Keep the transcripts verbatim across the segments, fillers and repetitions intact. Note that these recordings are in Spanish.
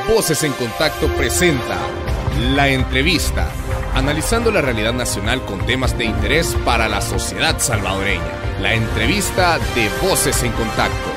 Voces en Contacto presenta La Entrevista, analizando la realidad nacional con temas de interés para la sociedad salvadoreña. La Entrevista de Voces en Contacto.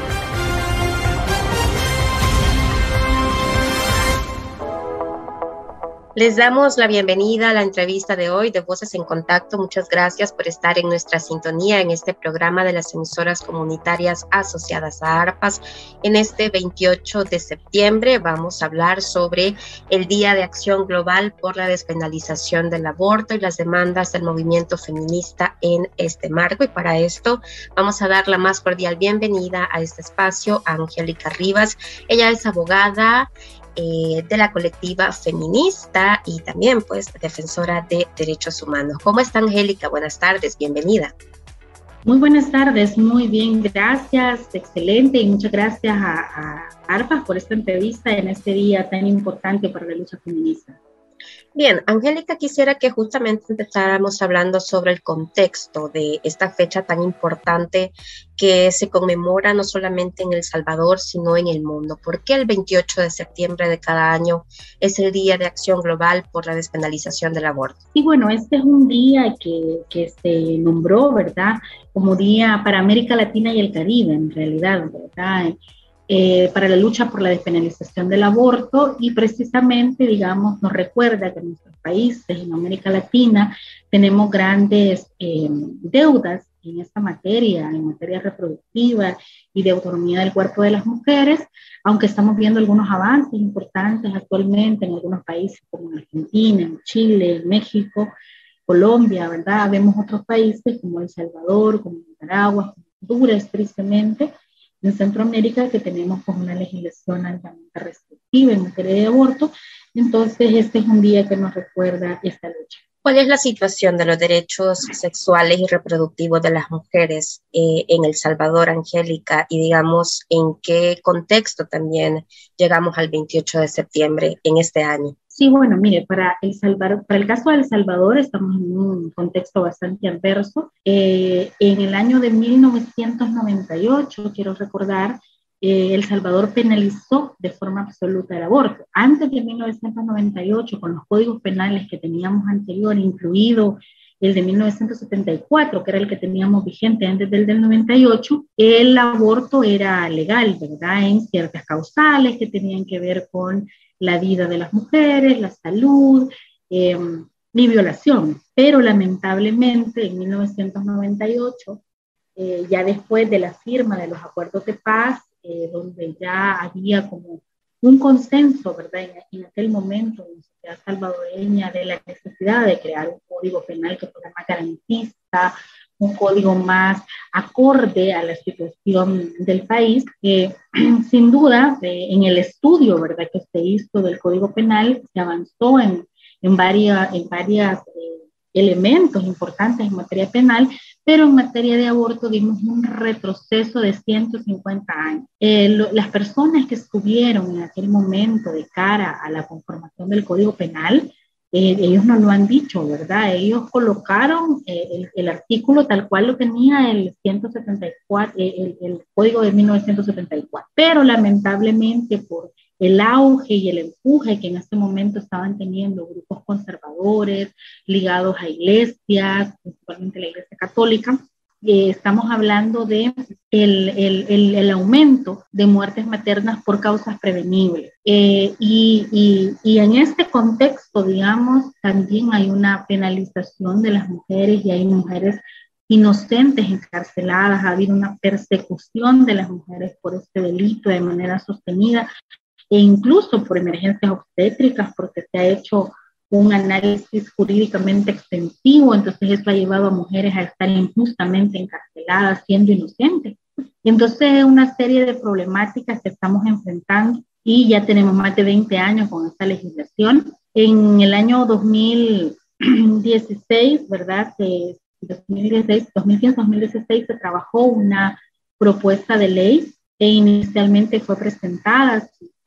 Les damos la bienvenida a la entrevista de hoy de Voces en Contacto. Muchas gracias por estar en nuestra sintonía en este programa de las emisoras comunitarias asociadas a ARPAS. En este veintiocho de septiembre vamos a hablar sobre el Día de Acción Global por la Despenalización del Aborto y las demandas del movimiento feminista en este marco. Y para esto vamos a dar la más cordial bienvenida a este espacio a Angélica Rivas. Ella es abogada Eh, de la colectiva feminista y también pues defensora de derechos humanos. ¿Cómo está, Angélica? Buenas tardes, bienvenida. Muy buenas tardes, muy bien, gracias, excelente, y muchas gracias a, a ARPAS por esta entrevista en este día tan importante para la lucha feminista. Bien, Angélica, quisiera que justamente empezáramos hablando sobre el contexto de esta fecha tan importante que se conmemora no solamente en El Salvador, sino en el mundo. ¿Por qué el veintiocho de septiembre de cada año es el Día de Acción Global por la Despenalización del Aborto? Sí, bueno, este es un día que, que se nombró, ¿verdad?, como Día para América Latina y el Caribe, en realidad, ¿verdad?, Eh, para la lucha por la despenalización del aborto, y precisamente, digamos, nos recuerda que en nuestros países, en América Latina, tenemos grandes eh, deudas en esta materia, en materia reproductiva y de autonomía del cuerpo de las mujeres, aunque estamos viendo algunos avances importantes actualmente en algunos países como en Argentina, en Chile, en México, Colombia, ¿verdad? Vemos otros países como El Salvador, como Nicaragua, como Honduras, tristemente, en Centroamérica, que tenemos pues, una legislación altamente restrictiva en materia de aborto. Entonces este es un día que nos recuerda esta lucha. ¿Cuál es la situación de los derechos sexuales y reproductivos de las mujeres eh, en El Salvador, Angélica? Y digamos, ¿en qué contexto también llegamos al veintiocho de septiembre en este año? Sí, bueno, mire, para el, Salvador, para el caso de El Salvador estamos en un contexto bastante adverso. Eh, en el año de mil novecientos noventa y ocho, quiero recordar, eh, El Salvador penalizó de forma absoluta el aborto. Antes de mil novecientos noventa y ocho, con los códigos penales que teníamos anterior, incluido el de mil novecientos setenta y cuatro, que era el que teníamos vigente antes del del noventa y ocho, el aborto era legal, ¿verdad?, en ciertas causales que tenían que ver con la vida de las mujeres, la salud, eh, y violación. Pero lamentablemente en mil novecientos noventa y ocho, eh, ya después de la firma de los acuerdos de paz, eh, donde ya había como un consenso, ¿verdad?, en, en aquel momento en la sociedad salvadoreña de la necesidad de crear un código penal que fuera más garantista, un código más acorde a la situación del país, que sin duda eh, en el estudio, ¿verdad?, que se hizo del Código Penal, se avanzó en, en varias, en varias eh, elementos importantes en materia penal, pero en materia de aborto vimos un retroceso de ciento cincuenta años. Eh, lo, las personas que estuvieron en aquel momento de cara a la conformación del Código Penal, Eh, ellos no lo han dicho, ¿verdad? Ellos colocaron eh, el, el artículo tal cual lo tenía el ciento setenta y cuatro, eh, el, el código de mil novecientos setenta y cuatro, pero lamentablemente por el auge y el empuje que en este momento estaban teniendo grupos conservadores ligados a iglesias, principalmente la Iglesia Católica, Eh, estamos hablando de el, el, el, el aumento de muertes maternas por causas prevenibles. Eh, y, y, y en este contexto, digamos, también hay una penalización de las mujeres y hay mujeres inocentes encarceladas. Ha habido una persecución de las mujeres por este delito de manera sostenida e incluso por emergencias obstétricas, porque se ha hecho un análisis jurídicamente extensivo, entonces eso ha llevado a mujeres a estar injustamente encarceladas siendo inocentes. Entonces una serie de problemáticas que estamos enfrentando y ya tenemos más de veinte años con esta legislación. En el año dos mil dieciséis, ¿verdad?, que dos mil dieciséis, dos mil quince, dos mil dieciséis se trabajó una propuesta de ley e inicialmente fue presentada,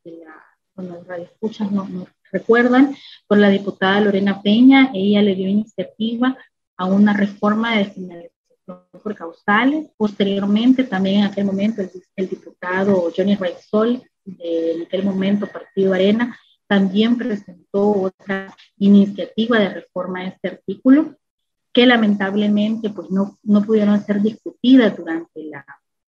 con los radioescuchas no, no recuerdan, por la diputada Lorena Peña. Ella le dio iniciativa a una reforma de despenalización por causales. Posteriormente, también en aquel momento, el, el diputado Johnny Raisol en aquel momento Partido Arena, también presentó otra iniciativa de reforma a este artículo, que lamentablemente pues, no, no pudieron ser discutidas durante la,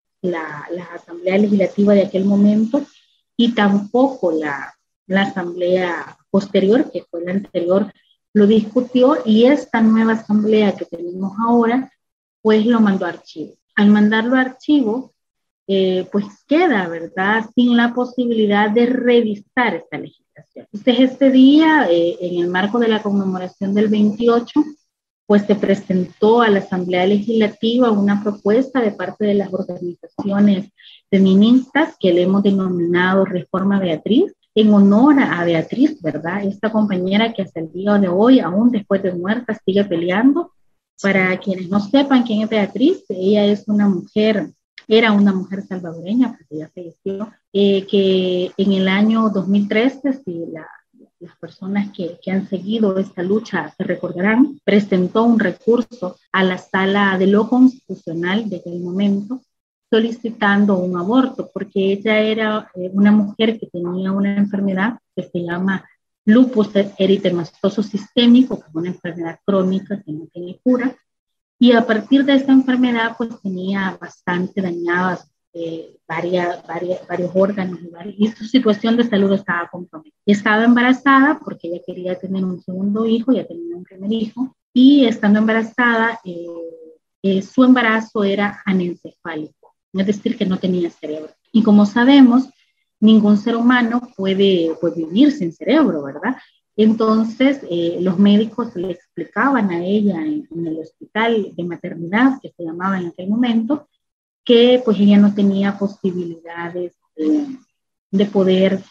la, la Asamblea Legislativa de aquel momento, y tampoco la, la Asamblea posterior, que fue la anterior, lo discutió, y esta nueva Asamblea que tenemos ahora, pues lo mandó a archivo. Al mandarlo a archivo, eh, pues queda, ¿verdad?, sin la posibilidad de revisar esta legislación. Entonces, este día, eh, en el marco de la conmemoración del veintiocho, pues se presentó a la Asamblea Legislativa una propuesta de parte de las organizaciones feministas que le hemos denominado Reforma Beatriz, en honor a Beatriz, ¿verdad? Esta compañera que hasta el día de hoy, aún después de muerta, sigue peleando. Para quienes no sepan quién es Beatriz, ella es una mujer, era una mujer salvadoreña, porque ya falleció, eh, que en el año dos mil trece, si la, las personas que, que han seguido esta lucha se recordarán, presentó un recurso a la Sala de lo Constitucional de aquel momento, solicitando un aborto, porque ella era eh, una mujer que tenía una enfermedad que se llama lupus eritematoso sistémico, que es una enfermedad crónica que no tiene cura, y a partir de esta enfermedad pues tenía bastante dañadas eh, varias, varias, varios órganos, y su situación de salud estaba comprometida. Estaba embarazada porque ella quería tener un segundo hijo, ya tenía un primer hijo, y estando embarazada, eh, eh, su embarazo era anencefálico, es decir, que no tenía cerebro. Y como sabemos, ningún ser humano puede, puede vivir sin cerebro, ¿verdad? Entonces, eh, los médicos le explicaban a ella en, en el hospital de maternidad, que se llamaba en aquel momento, que pues ella no tenía posibilidades de, de poder,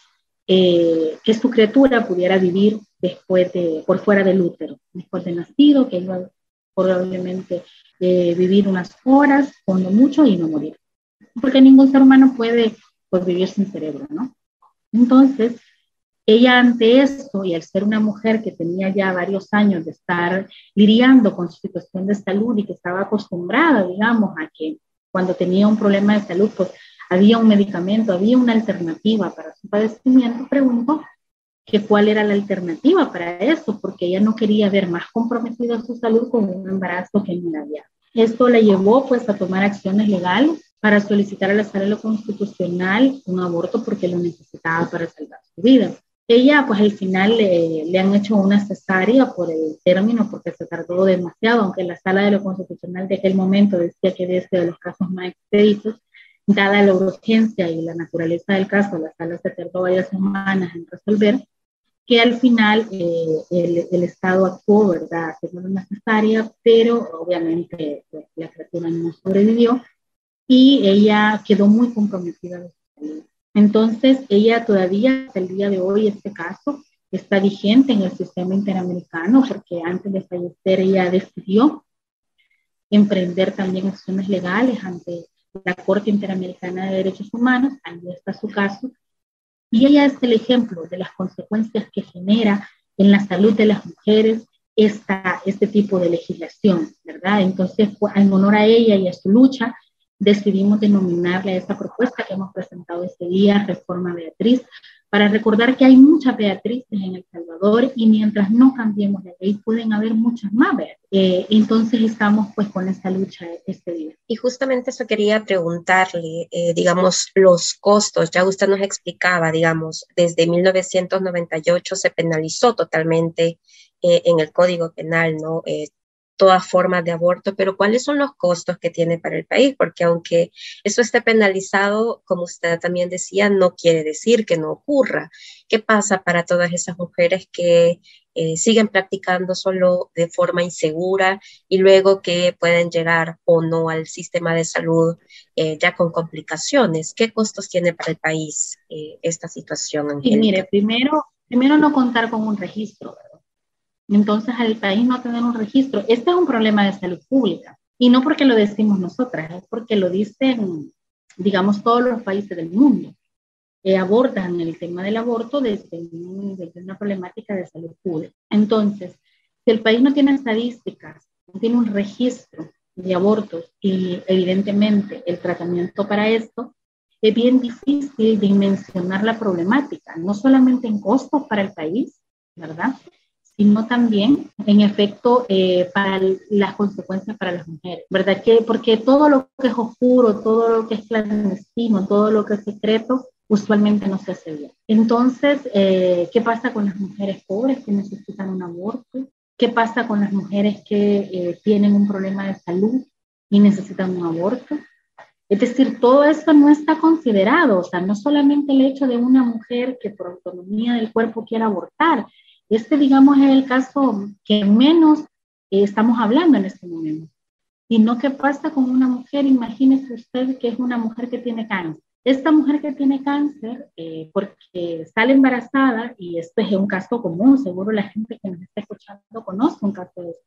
eh, que su criatura pudiera vivir después de, por fuera del útero, después de nacido, que iba probablemente eh, vivir unas horas, cuando mucho, y no morir. Porque ningún ser humano puede pues, vivir sin cerebro, ¿no? Entonces, ella ante esto, y al ser una mujer que tenía ya varios años de estar lidiando con su situación de salud y que estaba acostumbrada, digamos, a que cuando tenía un problema de salud, pues había un medicamento, había una alternativa para su padecimiento, preguntó que cuál era la alternativa para eso, porque ella no quería ver más comprometida su salud con un embarazo que no la había. Esto la llevó pues a tomar acciones legales para solicitar a la Sala Constitucional un aborto porque lo necesitaba para salvar su vida. Ella, pues al final eh, le han hecho una cesárea por el término, porque se tardó demasiado, aunque la Sala de lo Constitucional de aquel momento decía que desde de los casos más expeditos, dada la urgencia y la naturaleza del caso, la Sala se tardó varias semanas en resolver, que al final eh, el, el Estado actuó, ¿verdad?, haciendo una cesárea, pero obviamente pues, la criatura no sobrevivió y ella quedó muy comprometida de su salud. Entonces, ella todavía, hasta el día de hoy, este caso está vigente en el sistema interamericano, porque antes de fallecer ella decidió emprender también acciones legales ante la Corte Interamericana de Derechos Humanos, ahí está su caso, y ella es el ejemplo de las consecuencias que genera en la salud de las mujeres esta, este tipo de legislación, ¿verdad? Entonces, en honor a ella y a su lucha, decidimos denominarle a esta propuesta que hemos presentado este día, Reforma Beatriz, para recordar que hay muchas Beatrices en El Salvador y mientras no cambiemos la ley pueden haber muchas más Beatrices. Eh, entonces estamos pues con esta lucha este día. Y justamente eso quería preguntarle, eh, digamos, los costos. Ya usted nos explicaba, digamos, desde mil novecientos noventa y ocho se penalizó totalmente eh, en el Código Penal, ¿no? Eh, todas formas de aborto, pero ¿cuáles son los costos que tiene para el país? Porque aunque eso esté penalizado, como usted también decía, no quiere decir que no ocurra. ¿Qué pasa para todas esas mujeres que eh, siguen practicando solo de forma insegura y luego que pueden llegar o no al sistema de salud eh, ya con complicaciones? ¿Qué costos tiene para el país eh, esta situación, Angélica? Y mire, primero, primero no contar con un registro, ¿verdad? Entonces, al país no tener un registro, este es un problema de salud pública. Y no porque lo decimos nosotras, es porque lo dicen, digamos, todos los países del mundo. Eh, abordan el tema del aborto desde, desde una problemática de salud pública. Entonces, si el país no tiene estadísticas, no tiene un registro de abortos y evidentemente el tratamiento para esto, es bien difícil dimensionar la problemática, no solamente en costos para el país, ¿verdad?, sino también en efecto eh, para el, las consecuencias para las mujeres, ¿verdad? Que, porque todo lo que es oscuro, todo lo que es clandestino, todo lo que es secreto, usualmente no se hace bien. Entonces, eh, ¿qué pasa con las mujeres pobres que necesitan un aborto? ¿Qué pasa con las mujeres que eh, tienen un problema de salud y necesitan un aborto? Es decir, todo esto no está considerado, o sea, no solamente el hecho de una mujer que por autonomía del cuerpo quiera abortar. Este, digamos, es el caso que menos eh, estamos hablando en este momento. Sino qué pasa con una mujer, imagínese usted que es una mujer que tiene cáncer. Esta mujer que tiene cáncer, eh, porque sale embarazada, y esto es un caso común, seguro la gente que nos está escuchando conoce un caso de esto.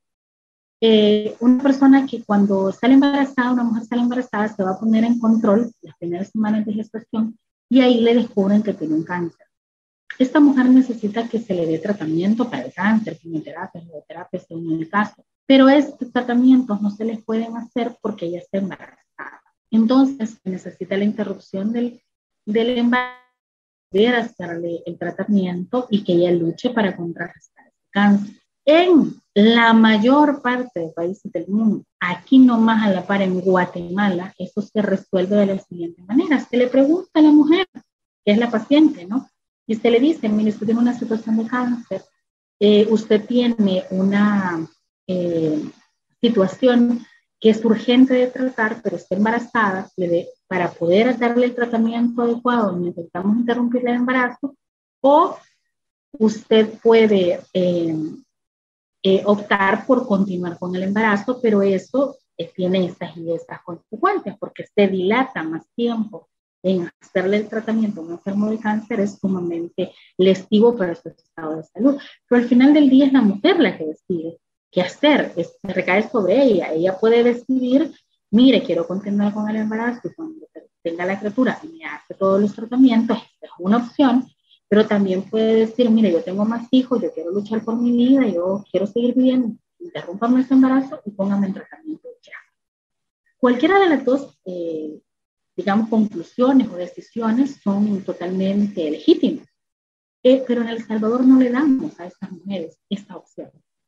Eh, una persona que cuando sale embarazada, una mujer sale embarazada, se va a poner en control las primeras semanas de gestación y ahí le descubren que tiene un cáncer. Esta mujer necesita que se le dé tratamiento para el cáncer, quimioterapia, radioterapia, según el caso. Pero estos tratamientos no se les pueden hacer porque ella está embarazada. Entonces, necesita la interrupción del, del embarazo, poder hacerle el tratamiento y que ella luche para contrarrestar el cáncer. En la mayor parte de países del mundo, aquí nomás a la par en Guatemala, eso se resuelve de la siguiente manera. Se le pregunta a la mujer, que es la paciente, ¿no? Y usted le dice, mire, usted tiene una situación de cáncer, eh, usted tiene una eh, situación que es urgente de tratar, pero está embarazada, le de, para poder darle el tratamiento adecuado, necesitamos interrumpir el embarazo, o usted puede eh, eh, optar por continuar con el embarazo, pero eso eh, tiene estas y estas consecuencias, porque se dilata más tiempo en hacerle el tratamiento a un enfermo de cáncer, es sumamente lesivo para su estado de salud. Pero al final del día es la mujer la que decide qué hacer, es, recae sobre ella. Ella puede decidir, mire, quiero continuar con el embarazo y cuando tenga la criatura me hace todos los tratamientos, es una opción, pero también puede decir, mire, yo tengo más hijos, yo quiero luchar por mi vida, yo quiero seguir viviendo, interrúmpame ese embarazo y póngame en tratamiento ya. Cualquiera de las dos eh, digamos, conclusiones o decisiones son totalmente legítimas. Eh, pero en El Salvador no le damos a estas mujeres esta opción.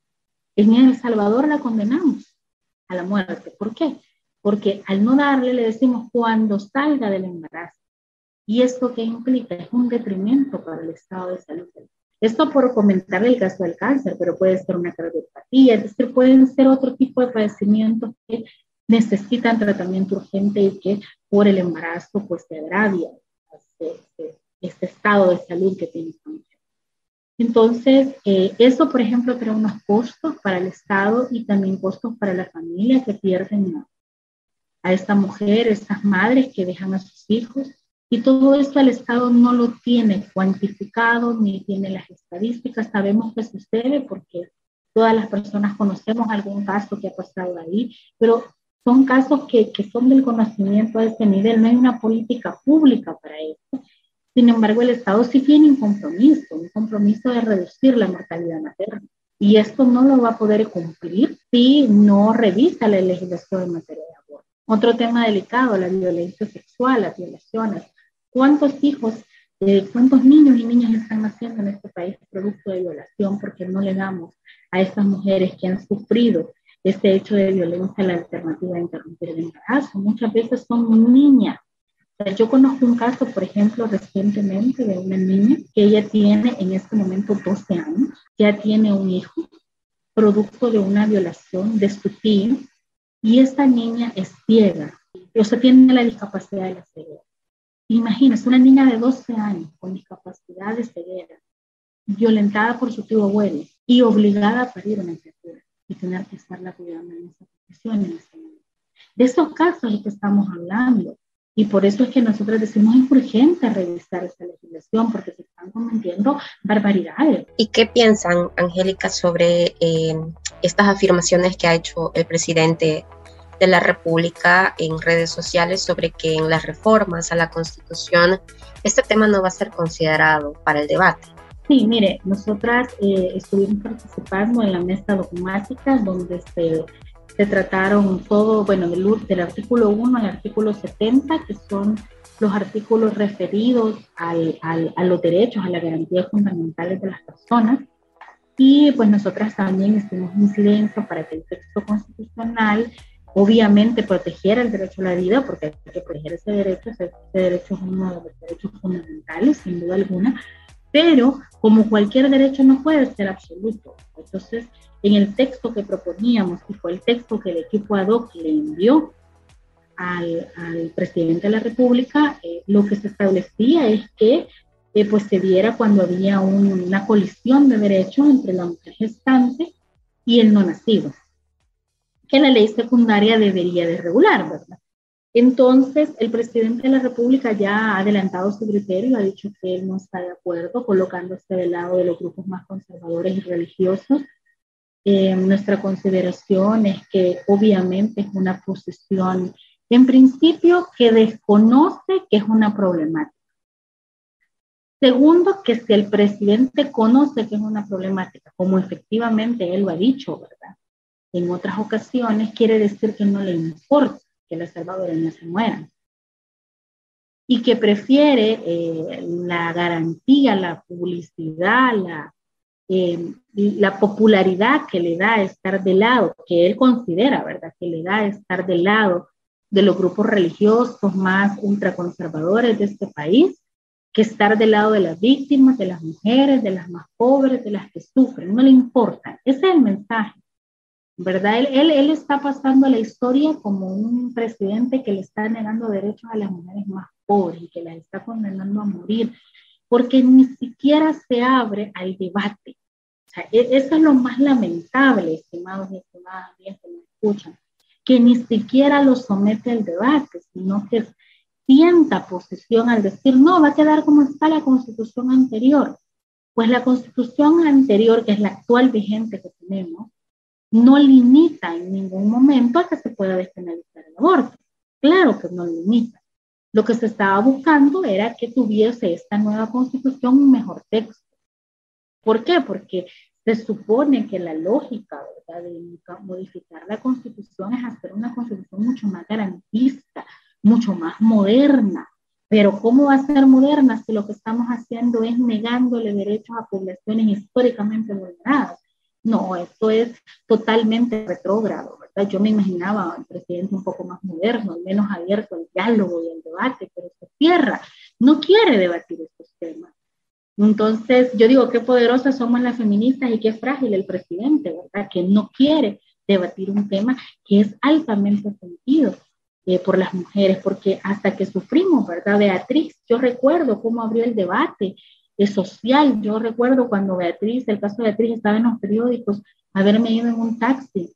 En El Salvador la condenamos a la muerte. ¿Por qué? Porque al no darle le decimos cuando salga del embarazo. Y esto que implica es un detrimento para el estado de salud. Esto por comentarle el caso del cáncer, pero puede ser una cardiopatía, es decir, pueden ser otro tipo de padecimientos que necesitan tratamiento urgente y que por el embarazo pues se agravia este, este estado de salud que tiene esta mujer. Entonces, eh, eso por ejemplo trae unos costos para el Estado y también costos para la familia que pierden a, a esta mujer, estas madres que dejan a sus hijos, y todo esto el Estado no lo tiene cuantificado ni tiene las estadísticas. Sabemos que sucede porque todas las personas conocemos algún caso que ha pasado ahí, pero son casos que, que son del conocimiento a ese nivel, no hay una política pública para eso. Sin embargo, el Estado sí tiene un compromiso, un compromiso de reducir la mortalidad materna. Y esto no lo va a poder cumplir si no revisa la legislación en materia de aborto. Otro tema delicado, la violencia sexual, las violaciones. ¿Cuántos hijos, eh, cuántos niños y niñas están naciendo en este país producto de violación porque no le damos a estas mujeres que han sufrido este hecho de violencia la alternativa de interrumpir el embarazo? Muchas veces son niñas. O sea, yo conozco un caso, por ejemplo, recientemente de una niña que ella tiene en este momento doce años, ya tiene un hijo, producto de una violación de su tío, y esta niña es ciega, o sea, tiene la discapacidad de la ceguera. Imagínense, una niña de doce años con discapacidad de ceguera, violentada por su tío abuelo y obligada a parir una criatura y tener que estarla cuidando en esa posición en este momento. De esos casos es que estamos hablando, y por eso es que nosotros decimos es urgente revisar esta legislación porque se están cometiendo barbaridades. ¿Y qué piensan, Angélica, sobre eh, estas afirmaciones que ha hecho el presidente de la República en redes sociales sobre que en las reformas a la Constitución este tema no va a ser considerado para el debate? Sí, mire, nosotras eh, estuvimos participando en la mesa dogmática donde se, se trataron todo, bueno, del, del artículo uno al artículo setenta, que son los artículos referidos al, al, a los derechos, a las garantías fundamentales de las personas. Y pues nosotras también estuvimos en silencio para que el texto constitucional obviamente protegiera el derecho a la vida, porque hay que proteger ese derecho, ese, ese derecho es uno de los derechos fundamentales, sin duda alguna, pero como cualquier derecho no puede ser absoluto. Entonces, en el texto que proponíamos, y fue el texto que el equipo ad hoc le envió al, al presidente de la República, eh, lo que se establecía es que eh, pues se diera cuando había un, una colisión de derechos entre la mujer gestante y el no nacido, que la ley secundaria debería de regular, ¿verdad? Entonces, el presidente de la República ya ha adelantado su criterio, ha dicho que él no está de acuerdo, colocándose del lado de los grupos más conservadores y religiosos. Eh, nuestra consideración es que obviamente es una posición, en principio, que desconoce que es una problemática. Segundo, que si el presidente conoce que es una problemática, como efectivamente él lo ha dicho, ¿verdad?, en otras ocasiones, quiere decir que no le importa que las salvadoreñas se mueran y que prefiere eh, la garantía, la publicidad, la, eh, la popularidad que le da estar del lado, que él considera, ¿verdad?, que le da estar del lado de los grupos religiosos más ultraconservadores de este país, que estar del lado de las víctimas, de las mujeres, de las más pobres, de las que sufren. No le importa. Ese es el mensaje, ¿verdad? Él, él, él está pasando a la historia como un presidente que le está negando derechos a las mujeres más pobres y que las está condenando a morir, porque ni siquiera se abre al debate. O sea, eso es lo más lamentable, estimados y estimadas amigas que me escuchan, que ni siquiera lo somete al debate, sino que sienta posición al decir, no, va a quedar como está la constitución anterior. Pues la constitución anterior, que es la actual vigente que tenemos, no limita en ningún momento a que se pueda despenalizar el aborto. Claro que no limita. Lo que se estaba buscando era que tuviese esta nueva constitución un mejor texto. ¿Por qué? Porque se supone que la lógica, ¿verdad?, de modificar la constitución es hacer una constitución mucho más garantista, mucho más moderna. Pero ¿cómo va a ser moderna si lo que estamos haciendo es negándole derechos a poblaciones históricamente vulneradas? No, esto es totalmente retrógrado, ¿verdad? Yo me imaginaba a un presidente un poco más moderno, menos abierto al diálogo y al debate, pero se cierra, no quiere debatir estos temas. Entonces, yo digo, qué poderosas somos las feministas y qué frágil el presidente, ¿verdad?, que no quiere debatir un tema que es altamente sentido Eh, por las mujeres, porque hasta que sufrimos, ¿verdad? Beatriz, yo recuerdo cómo abrió el debate eh, social, yo recuerdo cuando Beatriz, el caso de Beatriz estaba en los periódicos, haberme ido en un taxi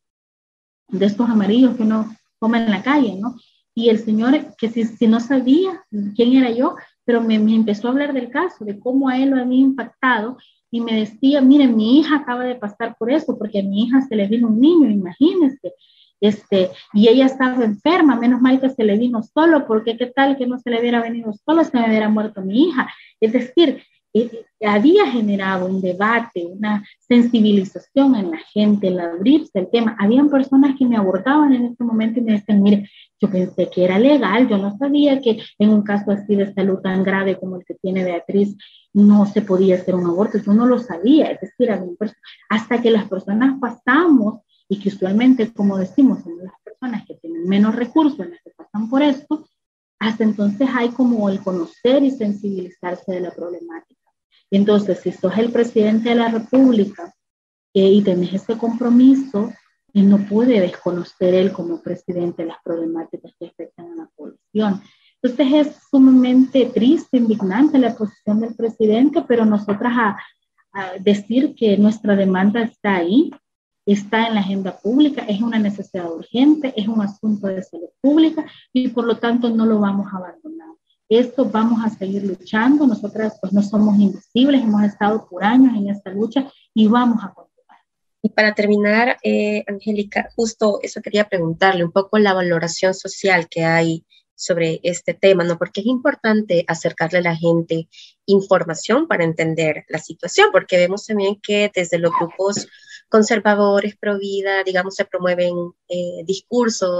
de estos amarillos que uno toma en la calle, ¿no? Y el señor, que si, si no sabía quién era yo, pero me, me empezó a hablar del caso, de cómo a él lo había impactado, y me decía, miren, mi hija acaba de pasar por eso, porque a mi hija se le vino un niño, imagínense, Este, y ella estaba enferma, menos mal que se le vino solo, porque qué tal que no se le hubiera venido solo, se me hubiera muerto mi hija. Es decir, eh, había generado un debate, una sensibilización en la gente, el abrirse el tema. Habían personas que me abordaban en este momento y me decían, mire, yo pensé que era legal, yo no sabía que en un caso así de salud tan grave como el que tiene Beatriz, no se podía hacer un aborto, yo no lo sabía. Es decir, hasta que las personas pasamos, y que usualmente, como decimos, son las personas que tienen menos recursos, las que pasan por esto, hasta entonces hay como el conocer y sensibilizarse de la problemática. Entonces, si sos el presidente de la República eh, y tenés ese compromiso, él no puede desconocer él como presidente las problemáticas que afectan a la población. Entonces es sumamente triste, indignante la posición del presidente, pero nosotras a, a decir que nuestra demanda está ahí, está en la agenda pública, es una necesidad urgente, es un asunto de salud pública y por lo tanto no lo vamos a abandonar. Esto vamos a seguir luchando, nosotras pues no somos invisibles, hemos estado por años en esta lucha y vamos a continuar. Y para terminar, eh, Angélica, justo eso quería preguntarle, un poco la valoración social que hay sobre este tema, ¿no? Porque es importante acercarle a la gente información para entender la situación, porque vemos también que desde los grupos conservadores, pro vida, digamos, se promueven eh, discursos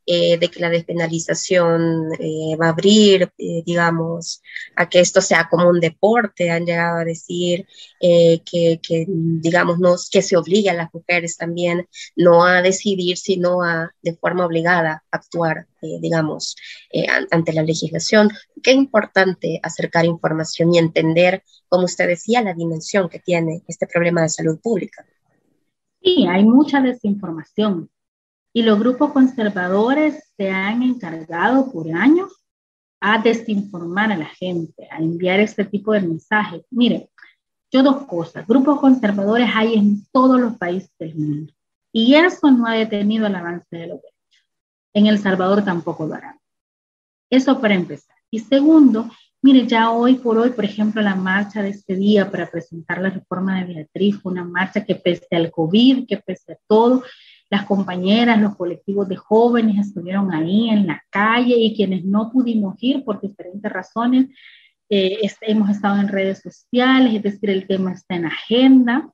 eh, de que la despenalización eh, va a abrir, eh, digamos, a que esto sea como un deporte. Han llegado a decir eh, que, que, digamos, no, que se obligue a las mujeres también no a decidir, sino a, de forma obligada, actuar, eh, digamos, eh, ante la legislación. Qué importante acercar información y entender, como usted decía, la dimensión que tiene este problema de salud pública. Sí, hay mucha desinformación y los grupos conservadores se han encargado por años a desinformar a la gente, a enviar este tipo de mensajes. Mire, yo dos cosas, grupos conservadores hay en todos los países del mundo y eso no ha detenido el avance de los derechos. En El Salvador tampoco lo harán. Eso para empezar. Y segundo, mire, ya hoy por hoy, por ejemplo, la marcha de este día para presentar la reforma de Beatriz fue una marcha que pese al COVID, que pese a todo, las compañeras, los colectivos de jóvenes estuvieron ahí en la calle y quienes no pudimos ir por diferentes razones, eh, hemos estado en redes sociales, es decir, el tema está en agenda,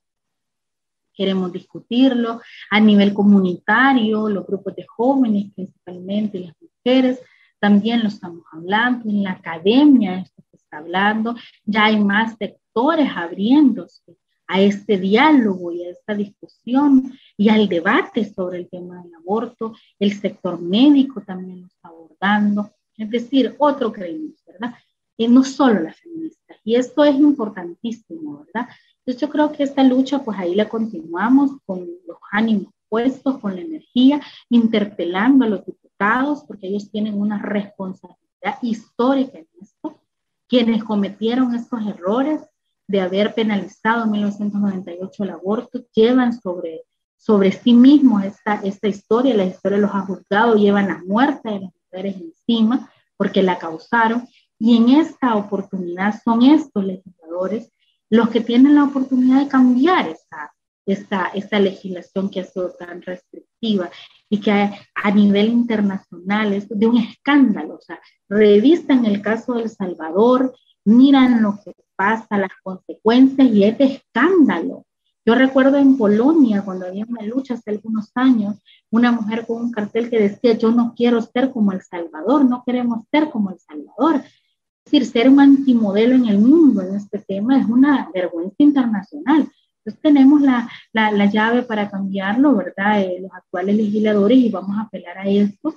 queremos discutirlo a nivel comunitario, los grupos de jóvenes principalmente, las mujeres, también lo estamos hablando, en la academia esto se está hablando, ya hay más sectores abriéndose a este diálogo y a esta discusión y al debate sobre el tema del aborto. El sector médico también lo está abordando, es decir, otro creemos, ¿verdad? Y no solo las feministas, y esto es importantísimo, ¿verdad? Entonces yo creo que esta lucha, pues ahí la continuamos con los ánimos puestos, con la energía, interpelando a los diputados, porque ellos tienen una responsabilidad histórica en esto, quienes cometieron estos errores de haber penalizado en mil novecientos noventa y ocho el aborto, llevan sobre, sobre sí mismos esta, esta historia, la historia los ha juzgado, llevan la muerte de las mujeres encima, porque la causaron, y en esta oportunidad son estos legisladores los que tienen la oportunidad de cambiar esta, esta, esta legislación que ha sido tan restrictiva y que a, a nivel internacional es de un escándalo. O sea, revisan el caso de El Salvador, miran lo que pasa, las consecuencias, y es de escándalo. Yo recuerdo en Polonia, cuando había una lucha hace algunos años, una mujer con un cartel que decía: yo no quiero ser como El Salvador, no queremos ser como El Salvador. Es decir, ser un antimodelo en el mundo en este tema es una vergüenza internacional. Entonces tenemos la, la, la llave para cambiarlo, ¿verdad? Eh, los actuales legisladores, y vamos a apelar a esto,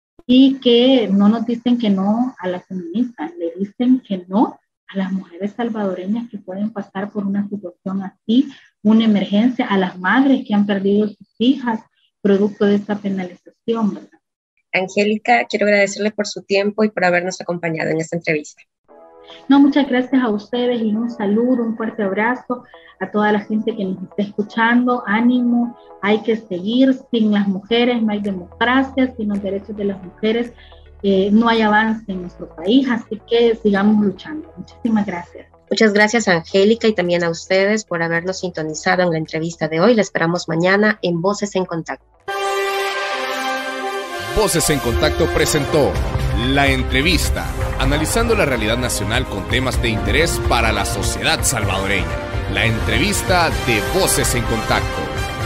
y que no nos dicen que no a las feministas, le dicen que no a las mujeres salvadoreñas que pueden pasar por una situación así, una emergencia, a las madres que han perdido sus hijas producto de esta penalización, ¿verdad? Angélica, quiero agradecerle por su tiempo y por habernos acompañado en esta entrevista. No, muchas gracias a ustedes y un saludo, un fuerte abrazo a toda la gente que nos está escuchando. Ánimo, hay que seguir. Sin las mujeres no hay democracia, sin los derechos de las mujeres eh, no hay avance en nuestro país, así que sigamos luchando. Muchísimas gracias. Muchas gracias, Angélica, y también a ustedes por habernos sintonizado en la entrevista de hoy. La esperamos mañana en Voces en Contacto. Voces en Contacto presentó La Entrevista, analizando la realidad nacional con temas de interés para la sociedad salvadoreña. La entrevista de Voces en Contacto.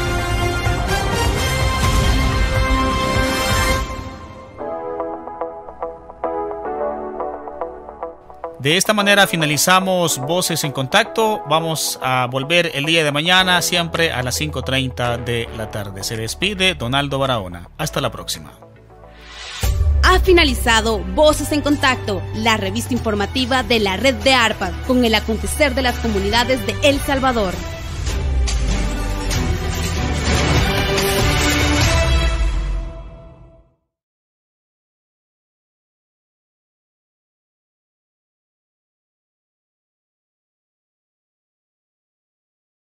De esta manera finalizamos Voces en Contacto. Vamos a volver el día de mañana, siempre a las cinco treinta de la tarde. Se despide Donaldo Barahona. Hasta la próxima. Ha finalizado Voces en Contacto, la revista informativa de la red de ARPAS, con el acontecer de las comunidades de El Salvador.